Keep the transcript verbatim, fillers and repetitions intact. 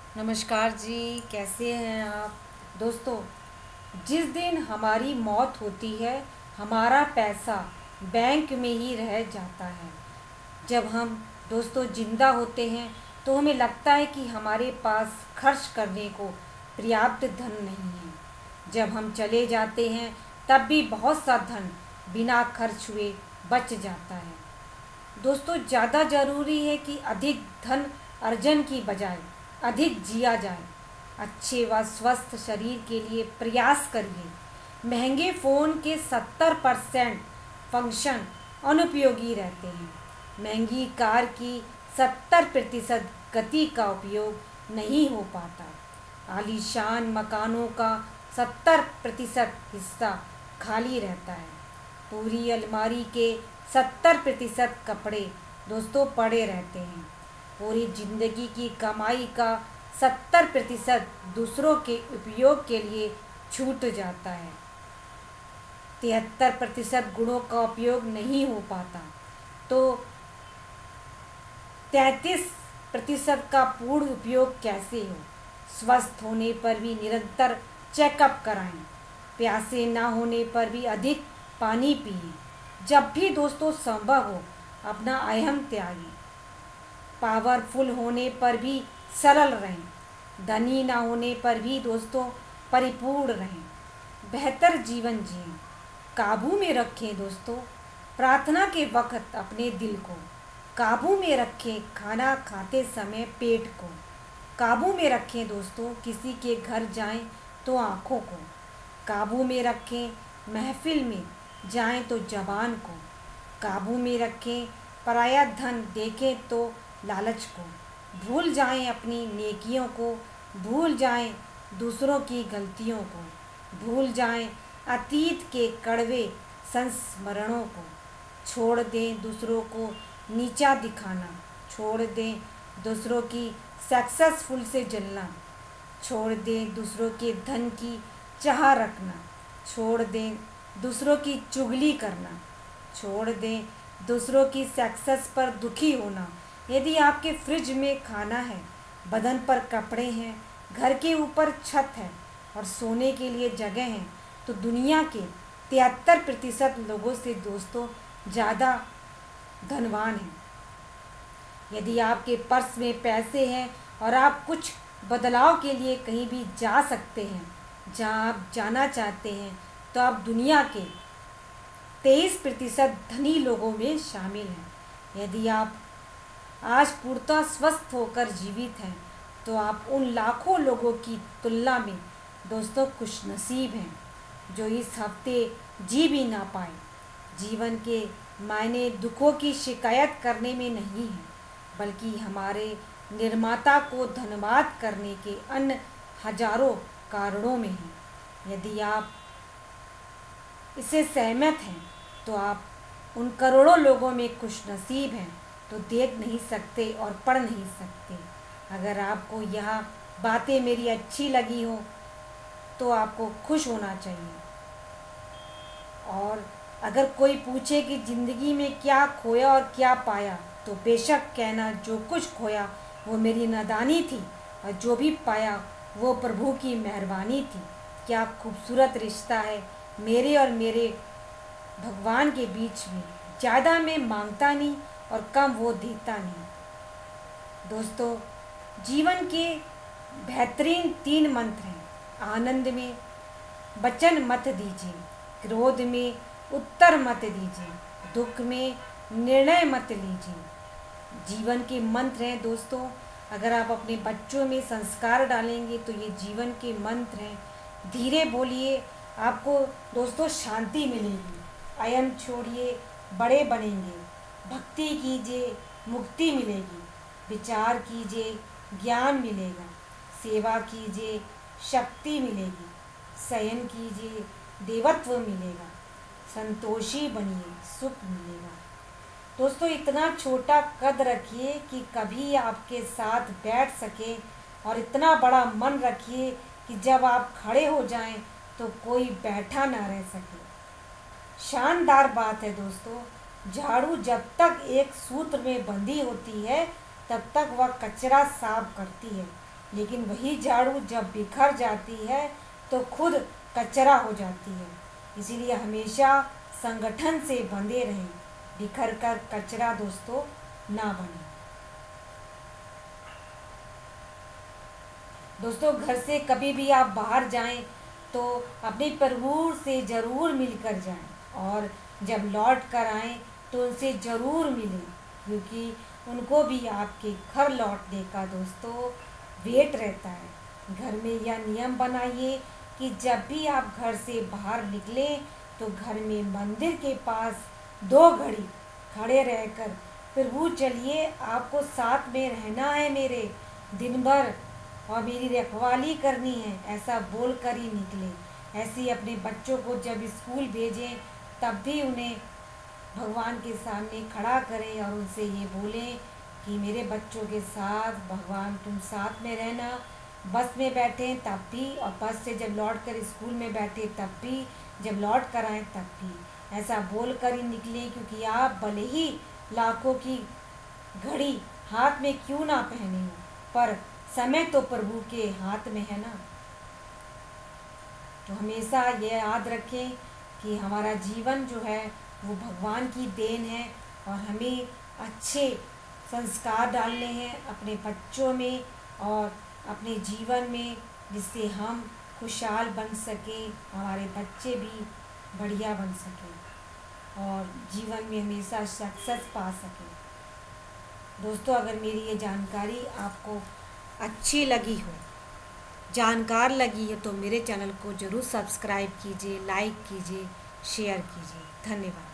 नमस्कार जी, कैसे हैं आप दोस्तों। जिस दिन हमारी मौत होती है, हमारा पैसा बैंक में ही रह जाता है। जब हम दोस्तों जिंदा होते हैं तो हमें लगता है कि हमारे पास खर्च करने को पर्याप्त धन नहीं है। जब हम चले जाते हैं तब भी बहुत सा धन बिना खर्च हुए बच जाता है। दोस्तों, ज़्यादा ज़रूरी है कि अधिक धन अर्जन की बजाय अधिक जिया जाए। अच्छे व स्वस्थ शरीर के लिए प्रयास करिए। महंगे फ़ोन के सत्तर परसेंट फंक्शन अनुपयोगी रहते हैं। महंगी कार की सत्तर प्रतिशत गति का उपयोग नहीं हो पाता। आलीशान मकानों का सत्तर प्रतिशत हिस्सा खाली रहता है। पूरी अलमारी के सत्तर प्रतिशत कपड़े दोस्तों पड़े रहते हैं। पूरी जिंदगी की कमाई का सत्तर प्रतिशत दूसरों के उपयोग के लिए छूट जाता है। तिहत्तर प्रतिशत गुणों का उपयोग नहीं हो पाता, तो तैंतीस प्रतिशत का पूर्ण उपयोग कैसे हो। स्वस्थ होने पर भी निरंतर चेकअप कराएं। प्यासे ना होने पर भी अधिक पानी पिए। जब भी दोस्तों संभव हो अपना अहम त्यागें। पावरफुल होने पर भी सरल रहें। धनी ना होने पर भी दोस्तों परिपूर्ण रहें। बेहतर जीवन जिएं। काबू में रखें दोस्तों प्रार्थना के वक्त अपने दिल को। काबू में रखें खाना खाते समय पेट को। काबू में रखें दोस्तों किसी के घर जाएं तो आँखों को। काबू में रखें महफिल में जाएं तो जबान को। काबू में रखें पराया धन देखें तो लालच को। भूल जाएं अपनी नेकियों को। भूल जाएं दूसरों की गलतियों को। भूल जाएं अतीत के कड़वे संस्मरणों को। छोड़ दें दूसरों को नीचा दिखाना। छोड़ दें दूसरों की सक्सेसफुल से जलना। छोड़ दें दूसरों के धन की चाह रखना। छोड़ दें दूसरों की चुगली करना। छोड़ दें दूसरों की सक्सेस पर दुखी होना। यदि आपके फ्रिज में खाना है, बदन पर कपड़े हैं, घर के ऊपर छत है और सोने के लिए जगह है, तो दुनिया के तिहत्तर प्रतिशत लोगों से दोस्तों ज़्यादा धनवान हैं। यदि आपके पर्स में पैसे हैं और आप कुछ बदलाव के लिए कहीं भी जा सकते हैं, जहाँ आप जाना चाहते हैं, तो आप दुनिया के तेईस प्रतिशत धनी लोगों में शामिल हैं। यदि आप आज पूर्णतः स्वस्थ होकर जीवित हैं, तो आप उन लाखों लोगों की तुलना में दोस्तों खुशनसीब हैं जो इस हफ्ते जी भी ना पाए। जीवन के मायने दुखों की शिकायत करने में नहीं है, बल्कि हमारे निर्माता को धन्यवाद करने के अन्य हजारों कारणों में है। यदि आप इससे सहमत हैं तो आप उन करोड़ों लोगों में खुशनसीब हैं तो देख नहीं सकते और पढ़ नहीं सकते। अगर आपको यह बातें मेरी अच्छी लगी हो तो आपको खुश होना चाहिए। और अगर कोई पूछे कि ज़िंदगी में क्या खोया और क्या पाया, तो बेशक कहना जो कुछ खोया वो मेरी नादानी थी और जो भी पाया वो प्रभु की मेहरबानी थी। क्या खूबसूरत रिश्ता है मेरे और मेरे भगवान के बीच में। ज़्यादा मैं मांगता नहीं और कम वो देता नहीं। दोस्तों, जीवन के बेहतरीन तीन मंत्र हैं। आनंद में वचन मत दीजिए, क्रोध में उत्तर मत दीजिए, दुख में निर्णय मत लीजिए। जीवन के मंत्र हैं दोस्तों। अगर आप अपने बच्चों में संस्कार डालेंगे तो ये जीवन के मंत्र हैं। धीरे बोलिए, आपको दोस्तों शांति मिलेगी। अयम छोड़िए, बड़े बनेंगे। भक्ति कीजिए, मुक्ति मिलेगी। विचार कीजिए, ज्ञान मिलेगा। सेवा कीजिए, शक्ति मिलेगी। शयन कीजिए, देवत्व मिलेगा। संतोषी बनिए, सुख मिलेगा। दोस्तों, इतना छोटा कद रखिए कि कभी आपके साथ बैठ सके, और इतना बड़ा मन रखिए कि जब आप खड़े हो जाएं तो कोई बैठा ना रह सके। शानदार बात है दोस्तों। झाड़ू जब तक एक सूत्र में बंधी होती है तब तक वह कचरा साफ करती है, लेकिन वही झाड़ू जब बिखर जाती है तो खुद कचरा हो जाती है। इसीलिए हमेशा संगठन से बंधे रहें, बिखर कर कचरा दोस्तों ना बने। दोस्तों, घर से कभी भी आप बाहर जाएं तो अपने प्रभु से ज़रूर मिलकर जाएं, और जब लौट कर आएँ तो उनसे ज़रूर मिलें, क्योंकि उनको भी आपके घर लौटने का दोस्तों वेट रहता है। घर में यह नियम बनाइए कि जब भी आप घर से बाहर निकलें तो घर में मंदिर के पास दो घड़ी खड़े रहकर, प्रभु चलिए आपको साथ में रहना है मेरे दिन भर, और मेरी रखवाली करनी है, ऐसा बोल कर ही निकले। ऐसे ही अपने बच्चों को जब स्कूल भेजें तब भी उन्हें भगवान के सामने खड़ा करें और उनसे ये बोलें कि मेरे बच्चों के साथ भगवान तुम साथ में रहना। बस में बैठें तब भी, और बस से जब लौट कर स्कूल में बैठे तब भी, जब लौट कर आएँ तब भी, ऐसा बोल कर ही निकलें। क्योंकि आप भले ही लाखों की घड़ी हाथ में क्यों ना पहने हो, पर समय तो प्रभु के हाथ में है ना। तो हमेशा ये याद रखें कि हमारा जीवन जो है वो भगवान की देन है, और हमें अच्छे संस्कार डालने हैं अपने बच्चों में और अपने जीवन में, जिससे हम खुशहाल बन सकें, हमारे बच्चे भी बढ़िया बन सकें और जीवन में हमेशा सक्सेस पा सकें। दोस्तों, अगर मेरी ये जानकारी आपको अच्छी लगी हो, जानकार लगी है, तो मेरे चैनल को ज़रूर सब्सक्राइब कीजिए, लाइक कीजिए, शेयर कीजिए। धन्यवाद।